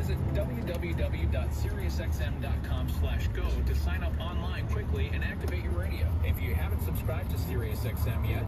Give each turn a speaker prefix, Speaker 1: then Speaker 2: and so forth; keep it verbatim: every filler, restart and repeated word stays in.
Speaker 1: Visit w w w dot sirius x m dot com slash go to sign up online quickly and activate your radio. If you haven't subscribed to SiriusXM yet,